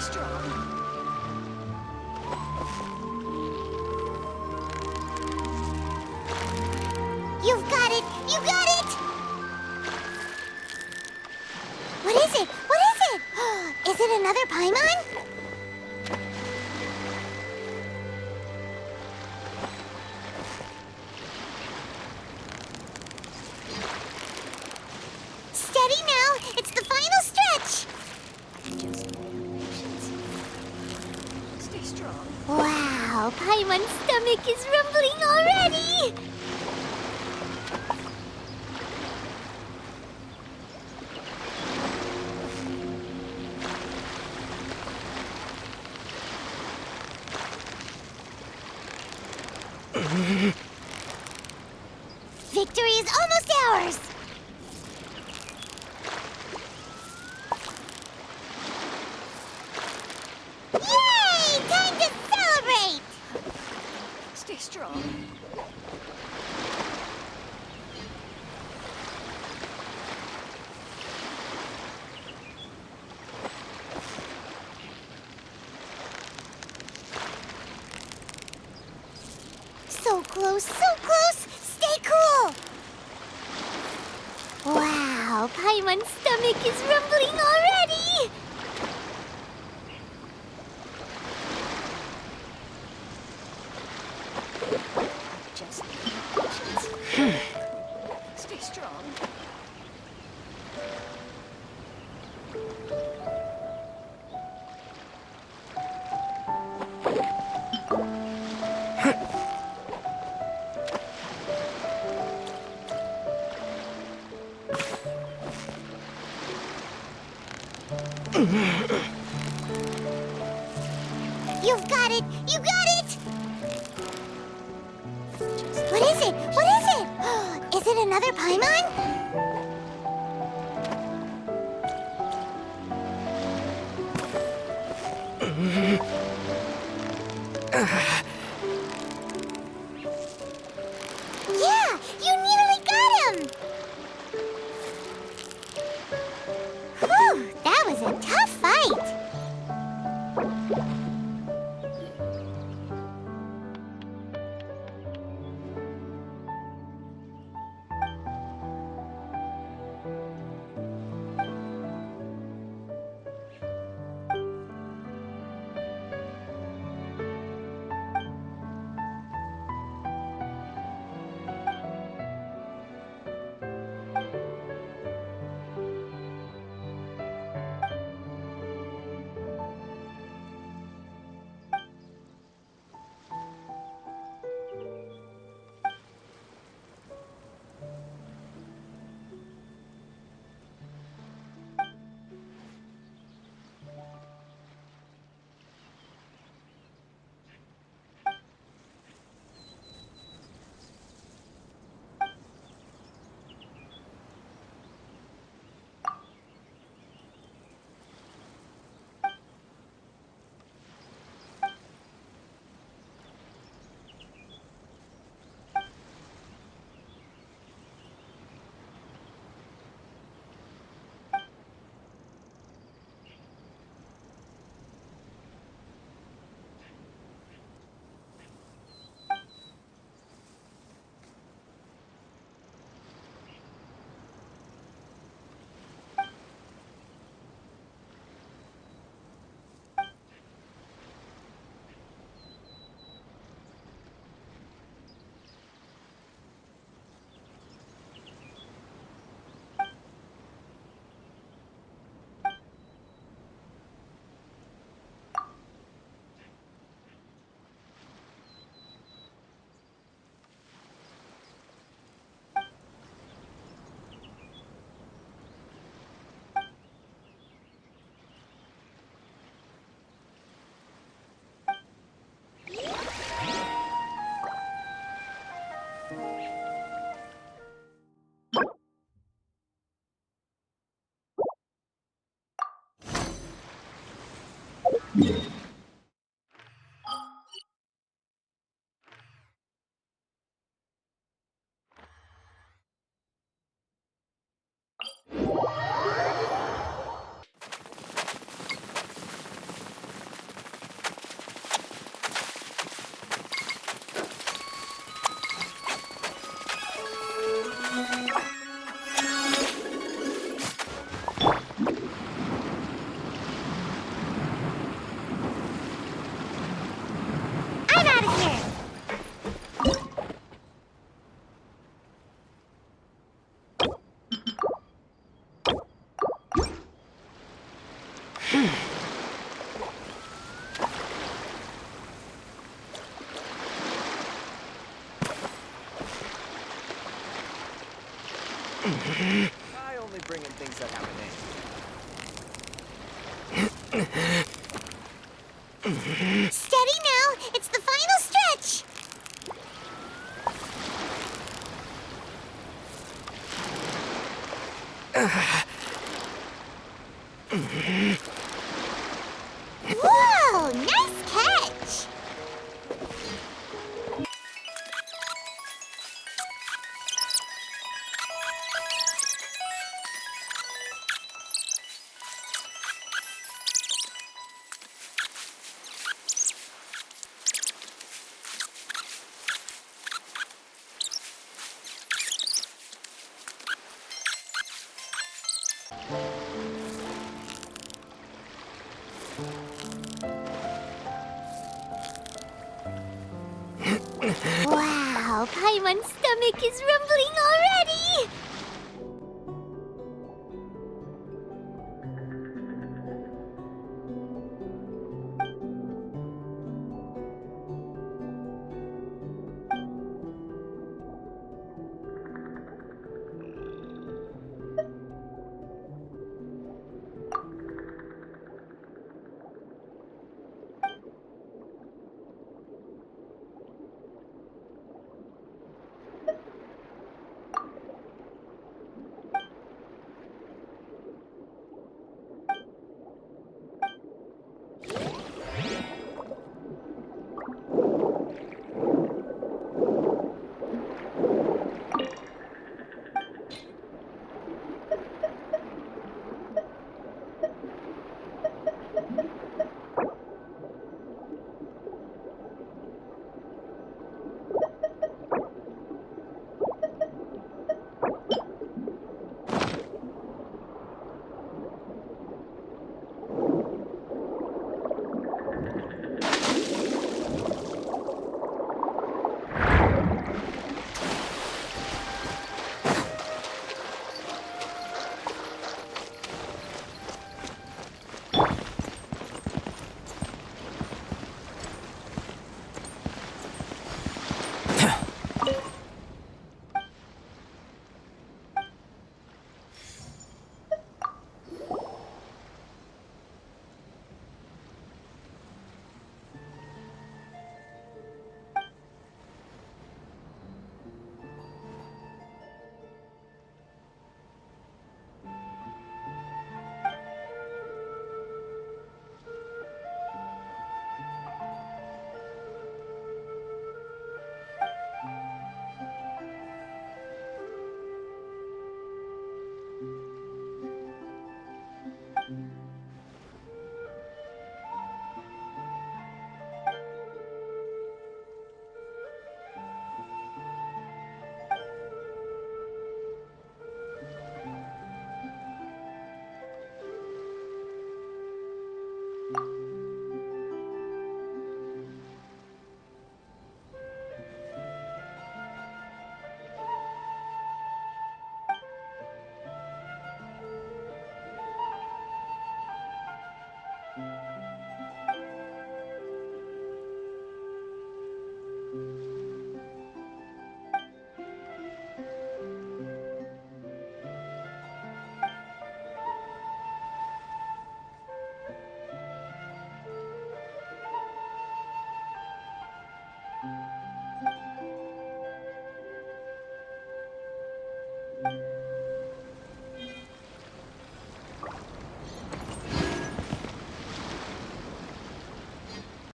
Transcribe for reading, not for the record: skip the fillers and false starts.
strong. You've got it! You got it! What is it? What is it? Is it another Paimon? Steady now! It's the final stretch! Just patience. Stay strong. Wow, Paimon's stomach is rumbling already! Victory is almost ours! Yay! Time to celebrate! Stay strong. So close, so close! Stay cool! Wow, Paimon's stomach is rumbling already! Just patience. Stay strong. You've got it! You got it! What is it? What is it? Is it another Paimon? Yeah! You nearly got him! Whew! That was a tough fight! I only bring in things that have a name. Steady now. It's the final stretch. Whoa! Nice catch. Wow, Paimon's stomach is rumbling already!